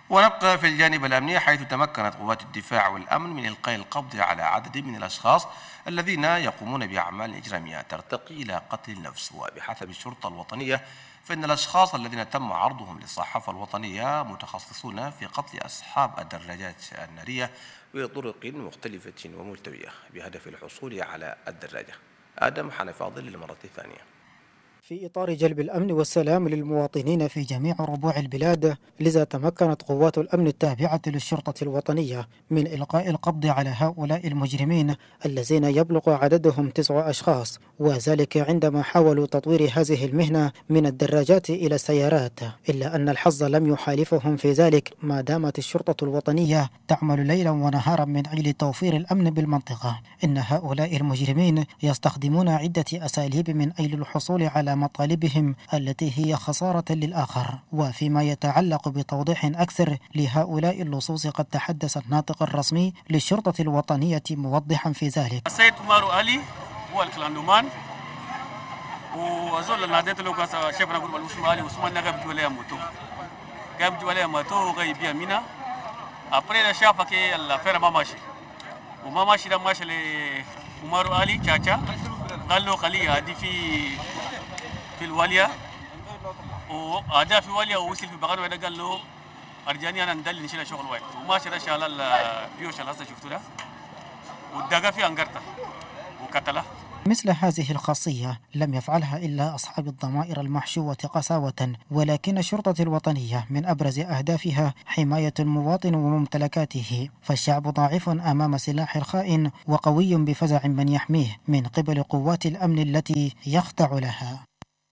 ونبقى في الجانب الأمني، حيث تمكنت قوات الدفاع والأمن من إلقاء القبض على عدد من الأشخاص الذين يقومون بأعمال إجرامية ترتقي إلى قتل النفس. وبحسب الشرطة الوطنية فإن الأشخاص الذين تم عرضهم للصحافة الوطنية متخصصون في قتل أصحاب الدراجات النارية بطرق مختلفة وملتوية بهدف الحصول على الدراجة. آدم حنفاضل للمرة الثانية. في إطار جلب الأمن والسلام للمواطنين في جميع ربوع البلاد، لذا تمكنت قوات الأمن التابعة للشرطة الوطنية من إلقاء القبض على هؤلاء المجرمين الذين يبلغ عددهم 9 أشخاص، وذلك عندما حاولوا تطوير هذه المهنة من الدراجات إلى السيارات، إلا أن الحظ لم يحالفهم في ذلك، ما دامت الشرطة الوطنية تعمل ليلا ونهارا من أجل توفير الأمن بالمنطقة. إن هؤلاء المجرمين يستخدمون عدة أساليب من أجل الحصول على مطالبهم التي هي خسارة للآخر. وفيما يتعلق بتوضيح أكثر لهؤلاء اللصوص، قد تحدث الناطق الرسمي للشرطة الوطنية موضحا في ذلك: السيد عمر علي هو الكلاندومان، وأزول ناديت له قصة شفنا قرب الوسمى علي وسمى نجاب جوالي موتو، جاب جوالي موتو غيب يمينا. أبريد شافه كي الفير ما ماشي، وما ماشي ده ماشي لعمر علي تشاچا، قال له خليه هادي في الوالية، وأدى في الوالية ووصل في بغان وده قال له أرجاني أنا ندل نشيل شغل واحد، وما شال شال البيوش اللي هسه شفتوا ده، ودقا في أنقرته وقتله. مثل هذه الخاصية لم يفعلها إلا أصحاب الضمائر المحشوة قساوة، ولكن الشرطة الوطنية من أبرز أهدافها حماية المواطن وممتلكاته، فالشعب ضعيف أمام سلاح الخائن وقوي بفزع من يحميه من قبل قوات الأمن التي يخضع لها.